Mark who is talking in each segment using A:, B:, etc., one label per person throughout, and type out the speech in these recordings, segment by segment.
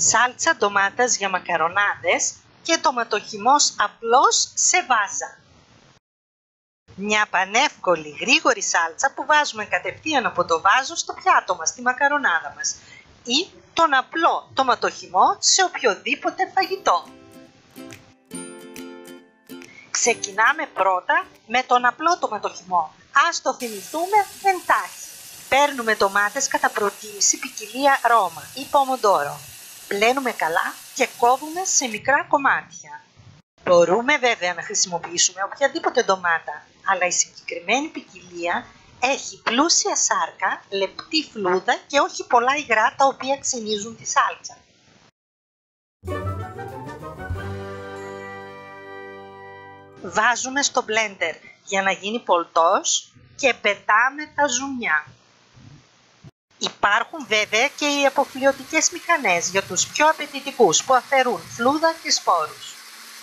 A: σάλτσα ντομάτας για μακαρονάδες και ντοματοχυμός απλός σε βάζα. Μια πανεύκολη γρήγορη σάλτσα που βάζουμε κατευθείαν από το βάζο στο πιάτο μας, στη μακαρονάδα μας, ή τον απλό ντοματοχυμό σε οποιοδήποτε φαγητό. Ξεκινάμε πρώτα με τον απλό ντοματοχυμό. Ας το θυμηθούμε εντάχει. Παίρνουμε ντομάτες κατά προτίμηση ποικιλία Ρώμα ή πομοντόρο. Πλένουμε καλά και κόβουμε σε μικρά κομμάτια. Μπορούμε βέβαια να χρησιμοποιήσουμε οποιαδήποτε ντομάτα, αλλά η συγκεκριμένη ποικιλία έχει πλούσια σάρκα, λεπτή φλούδα και όχι πολλά υγρά τα οποία ξυνίζουν τη σάλτσα. Βάζουμε στο μπλέντερ για να γίνει πολτός και πετάμε τα ζουμιά. Υπάρχουν βέβαια και οι αποφλοιωτικές μηχανές για τους πιο απαιτητικούς που αφαιρούν φλούδα και σπόρους.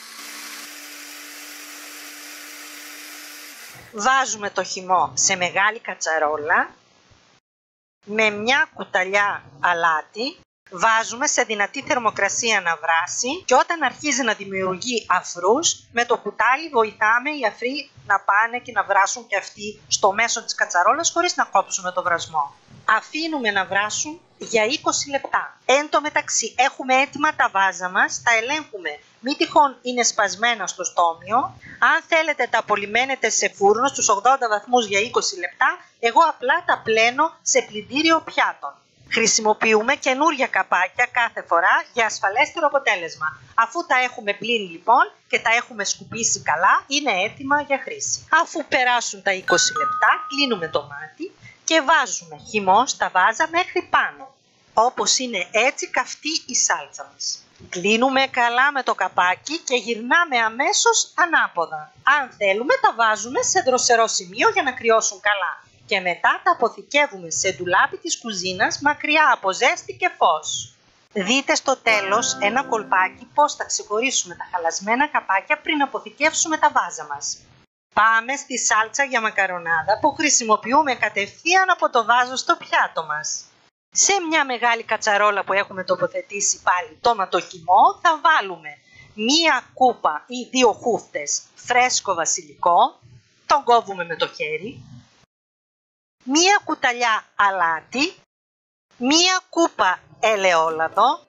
A: Βάζουμε το χυμό σε μεγάλη κατσαρόλα με μια κουταλιά αλάτι, βάζουμε σε δυνατή θερμοκρασία να βράσει και όταν αρχίζει να δημιουργεί αφρούς, με το κουτάλι βοηθάμε οι αφροί να πάνε και να βράσουν και αυτοί στο μέσο της κατσαρόλας χωρίς να κόψουμε το βρασμό. Αφήνουμε να βράσουν για 20 λεπτά. Εν τω μεταξύ έχουμε έτοιμα τα βάζα μας, τα ελέγχουμε μη τυχόν είναι σπασμένα στο στόμιο. Αν θέλετε τα απολυμμένετε σε φούρνο στους 80 βαθμούς για 20 λεπτά, εγώ απλά τα πλένω σε πλυντήριο πιάτων. Χρησιμοποιούμε καινούρια καπάκια κάθε φορά για ασφαλέστερο αποτέλεσμα. Αφού τα έχουμε πλύνει λοιπόν και τα έχουμε σκουπίσει καλά, είναι έτοιμα για χρήση. Αφού περάσουν τα 20 λεπτά, κλείνουμε το μάτι και βάζουμε χυμό στα βάζα μέχρι πάνω. Όπως είναι έτσι καυτή η σάλτσα μας. Κλείνουμε καλά με το καπάκι και γυρνάμε αμέσως ανάποδα. Αν θέλουμε τα βάζουμε σε δροσερό σημείο για να κρυώσουν καλά. Και μετά τα αποθηκεύουμε σε ντουλάπι της κουζίνας μακριά από ζέστη και φως. Δείτε στο τέλος ένα κολπάκι πώς θα ξεχωρίσουμε τα χαλασμένα καπάκια πριν αποθηκεύσουμε τα βάζα μας. Πάμε στη σάλτσα για μακαρονάδα που χρησιμοποιούμε κατευθείαν από το βάζο στο πιάτο μας. Σε μια μεγάλη κατσαρόλα που έχουμε τοποθετήσει πάλι τόματο χυμό θα βάλουμε μία κούπα ή 2 χούφτες φρέσκο βασιλικό, τον κόβουμε με το χέρι, μία κουταλιά αλάτι, μία κούπα ελαιόλαδο,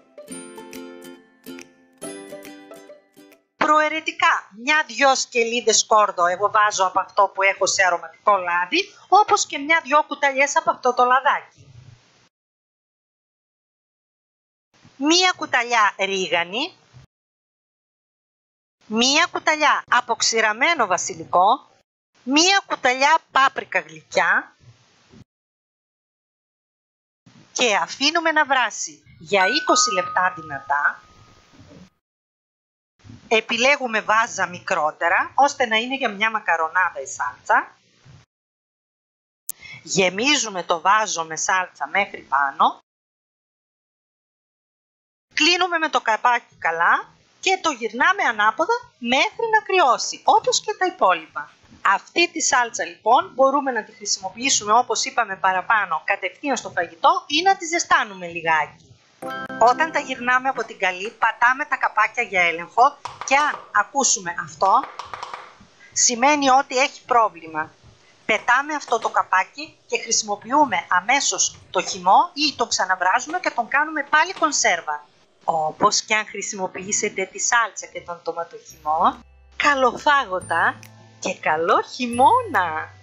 A: προαιρετικά μια-δυο σκελίδες σκόρδο εγώ βάζω από αυτό που έχω σε αρωματικό λάδι, όπως και μια-δυο κουταλιές από αυτό το λαδάκι. Μία κουταλιά ρίγανη, μία κουταλιά αποξηραμένο βασιλικό, μία κουταλιά πάπρικα γλυκιά και αφήνουμε να βράσει για 20 λεπτά δυνατά. Επιλέγουμε βάζα μικρότερα ώστε να είναι για μια μακαρονάδα η σάλτσα. Γεμίζουμε το βάζο με σάλτσα μέχρι πάνω. Κλείνουμε με το καπάκι καλά και το γυρνάμε ανάποδα μέχρι να κρυώσει, όπως και τα υπόλοιπα. Αυτή τη σάλτσα λοιπόν μπορούμε να τη χρησιμοποιήσουμε όπως είπαμε παραπάνω κατευθείαν στο φαγητό ή να τη ζεστάνουμε λιγάκι. Όταν τα γυρνάμε από την καλή πατάμε τα καπάκια για έλεγχο και αν ακούσουμε αυτό σημαίνει ότι έχει πρόβλημα. Πετάμε αυτό το καπάκι και χρησιμοποιούμε αμέσως το χυμό ή τον ξαναβράζουμε και τον κάνουμε πάλι κονσέρβα. Όπως και αν χρησιμοποιήσετε τη σάλτσα και τον τοματοχυμό, καλοφάγωτα και καλό χειμώνα!